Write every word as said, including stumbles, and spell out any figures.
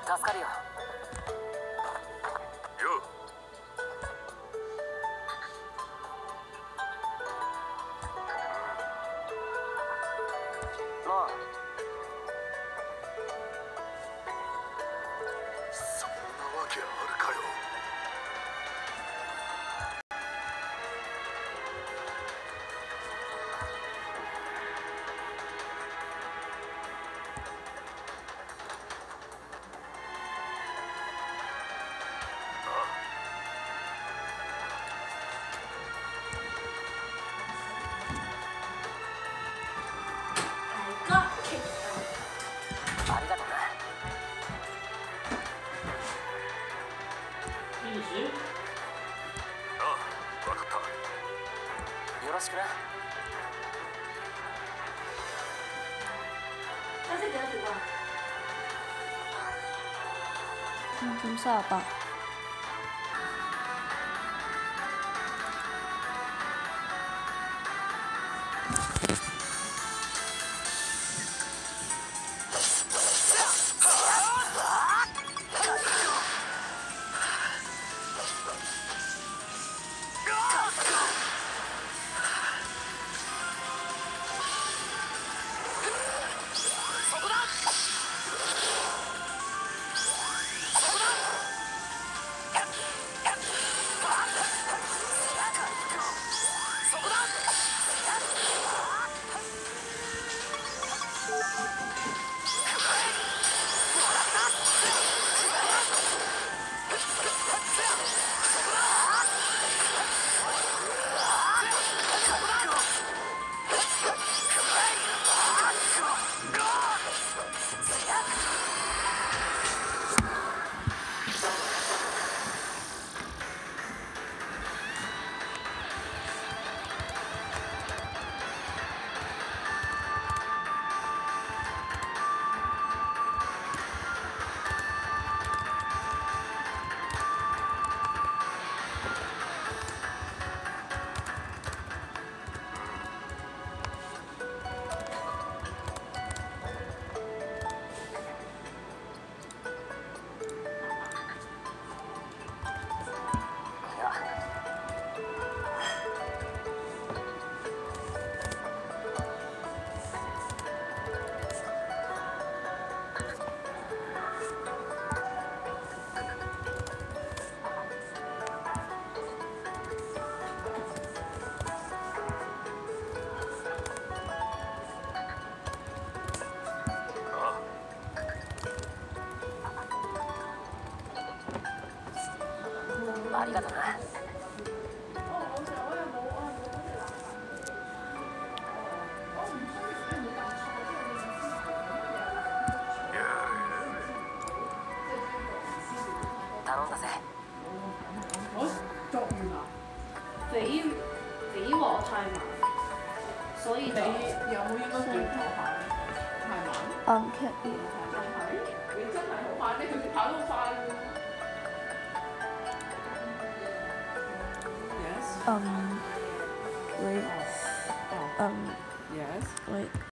助かるよ。よう。なあ。そんなわけあるかよ。ありがとうな。ああ、わかった。よろしくな。 點三十八？ありがとうな。頼んだぜ。 我作完啦，匪匪和太慢，所以你有冇應該轉頭行？太慢。 暗劇真係，你真係好慢，你平時跑得好快喎。 Um, wait. Um, Yes. wait.